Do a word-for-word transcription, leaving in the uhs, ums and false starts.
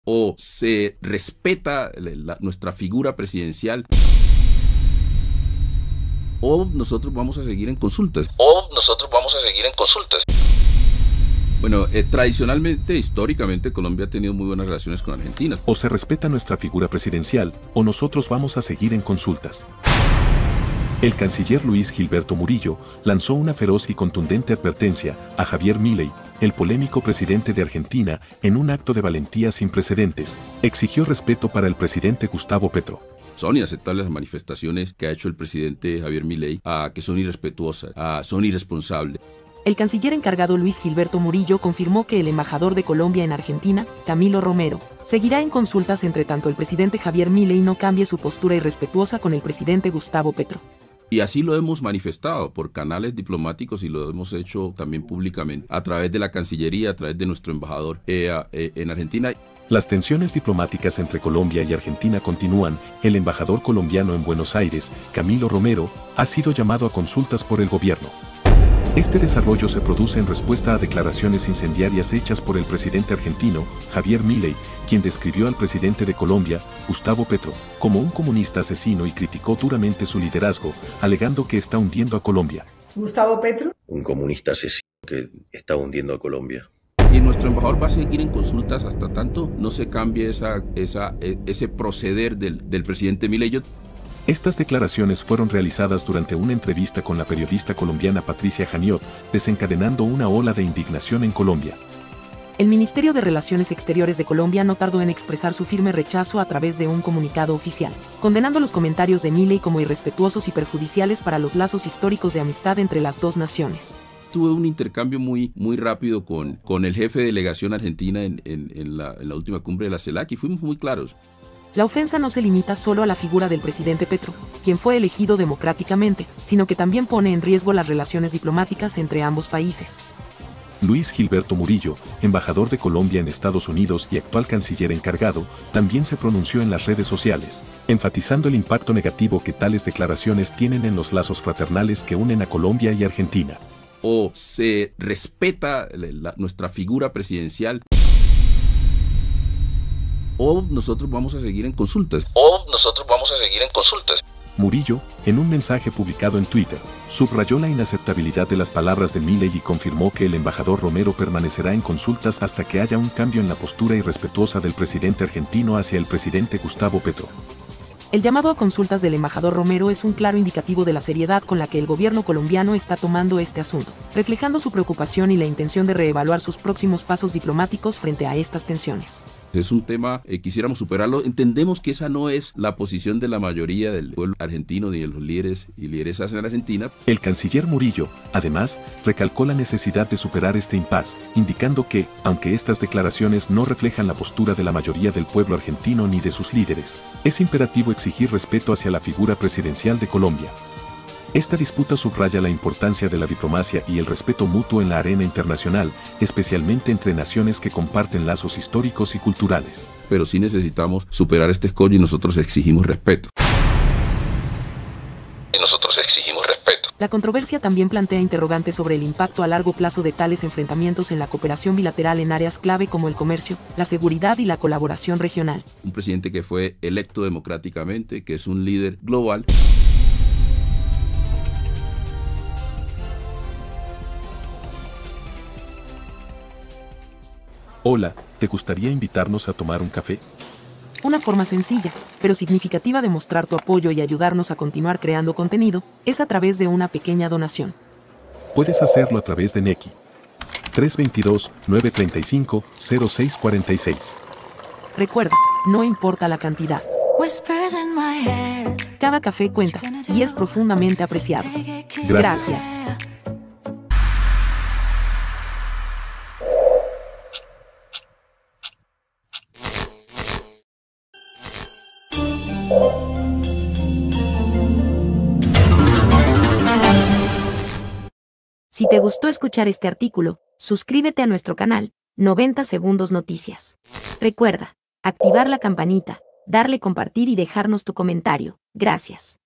O se respeta la, nuestra figura presidencial, o nosotros vamos a seguir en consultas. O nosotros vamos a seguir en consultas. Bueno, eh, tradicionalmente, históricamente, Colombia ha tenido muy buenas relaciones con Argentina. O se respeta nuestra figura presidencial, o nosotros vamos a seguir en consultas. El canciller Luis Gilberto Murillo lanzó una feroz y contundente advertencia a Javier Milei, el polémico presidente de Argentina, en un acto de valentía sin precedentes. Exigió respeto para el presidente Gustavo Petro. Son inaceptables las manifestaciones que ha hecho el presidente Javier Milei, a que son irrespetuosas, a, son irresponsables. El canciller encargado Luis Gilberto Murillo confirmó que el embajador de Colombia en Argentina, Camilo Romero, seguirá en consultas entre tanto el presidente Javier Milei no cambie su postura irrespetuosa con el presidente Gustavo Petro. Y así lo hemos manifestado por canales diplomáticos y lo hemos hecho también públicamente a través de la Cancillería, a través de nuestro embajador eh, eh, en Argentina. Las tensiones diplomáticas entre Colombia y Argentina continúan. El embajador colombiano en Buenos Aires, Camilo Romero, ha sido llamado a consultas por el gobierno. Este desarrollo se produce en respuesta a declaraciones incendiarias hechas por el presidente argentino, Javier Milei, quien describió al presidente de Colombia, Gustavo Petro, como un comunista asesino y criticó duramente su liderazgo, alegando que está hundiendo a Colombia. ¿Gustavo Petro? Un comunista asesino que está hundiendo a Colombia. Y nuestro embajador va a seguir en consultas hasta tanto no se cambie esa, esa, ese proceder del, del presidente Milei. Estas declaraciones fueron realizadas durante una entrevista con la periodista colombiana Patricia Janiot, desencadenando una ola de indignación en Colombia. El Ministerio de Relaciones Exteriores de Colombia no tardó en expresar su firme rechazo a través de un comunicado oficial, condenando los comentarios de Milei como irrespetuosos y perjudiciales para los lazos históricos de amistad entre las dos naciones. Tuve un intercambio muy, muy rápido con, con el jefe de delegación argentina en, en, en, la, en la última cumbre de la CELAC y fuimos muy claros. La ofensa no se limita solo a la figura del presidente Petro, quien fue elegido democráticamente, sino que también pone en riesgo las relaciones diplomáticas entre ambos países. Luis Gilberto Murillo, embajador de Colombia en Estados Unidos y actual canciller encargado, también se pronunció en las redes sociales, enfatizando el impacto negativo que tales declaraciones tienen en los lazos fraternales que unen a Colombia y Argentina. O se respeta la, nuestra figura presidencial, o nosotros vamos a seguir en consultas. O nosotros vamos a seguir en consultas. Murillo, en un mensaje publicado en Twitter, subrayó la inaceptabilidad de las palabras de Milei y confirmó que el embajador Romero permanecerá en consultas hasta que haya un cambio en la postura irrespetuosa del presidente argentino hacia el presidente Gustavo Petro. El llamado a consultas del embajador Romero es un claro indicativo de la seriedad con la que el gobierno colombiano está tomando este asunto, reflejando su preocupación y la intención de reevaluar sus próximos pasos diplomáticos frente a estas tensiones. Es un tema, eh, quisiéramos superarlo. Entendemos que esa no es la posición de la mayoría del pueblo argentino ni de los líderes y lideresas en Argentina. El canciller Murillo, además, recalcó la necesidad de superar este impasse, indicando que, aunque estas declaraciones no reflejan la postura de la mayoría del pueblo argentino ni de sus líderes, es imperativo exigir respeto hacia la figura presidencial de Colombia. Esta disputa subraya la importancia de la diplomacia y el respeto mutuo en la arena internacional, especialmente entre naciones que comparten lazos históricos y culturales. Pero sí necesitamos superar este escollo y nosotros exigimos respeto. Y nosotros exigimos respeto. La controversia también plantea interrogantes sobre el impacto a largo plazo de tales enfrentamientos en la cooperación bilateral en áreas clave como el comercio, la seguridad y la colaboración regional. Un presidente que fue electo democráticamente, que es un líder global. Hola, ¿te gustaría invitarnos a tomar un café? Una forma sencilla, pero significativa de mostrar tu apoyo y ayudarnos a continuar creando contenido, es a través de una pequeña donación. Puedes hacerlo a través de Nequi. tres dos dos, nueve tres cinco, cero seis cuatro seis. Recuerda, no importa la cantidad. Cada café cuenta, y es profundamente apreciado. Gracias. Gracias. Si te gustó escuchar este artículo, suscríbete a nuestro canal, noventa Segundos Noticias. Recuerda, activar la campanita, darle compartir y dejarnos tu comentario. Gracias.